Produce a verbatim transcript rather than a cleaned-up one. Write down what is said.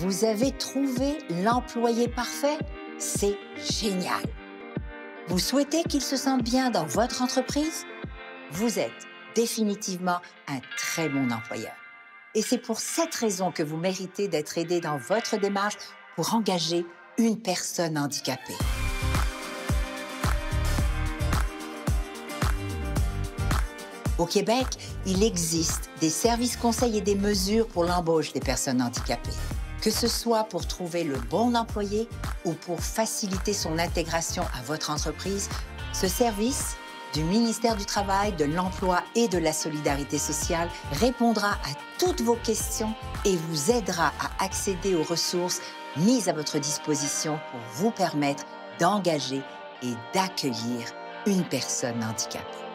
Vous avez trouvé l'employé parfait? C'est génial! Vous souhaitez qu'il se sente bien dans votre entreprise? Vous êtes définitivement un très bon employeur. Et c'est pour cette raison que vous méritez d'être aidé dans votre démarche pour engager une personne handicapée. Au Québec, il existe des services conseils et des mesures pour l'embauche des personnes handicapées. Que ce soit pour trouver le bon employé ou pour faciliter son intégration à votre entreprise, ce service du ministère du Travail, de l'Emploi et de la Solidarité sociale répondra à toutes vos questions et vous aidera à accéder aux ressources mises à votre disposition pour vous permettre d'engager et d'accueillir une personne handicapée.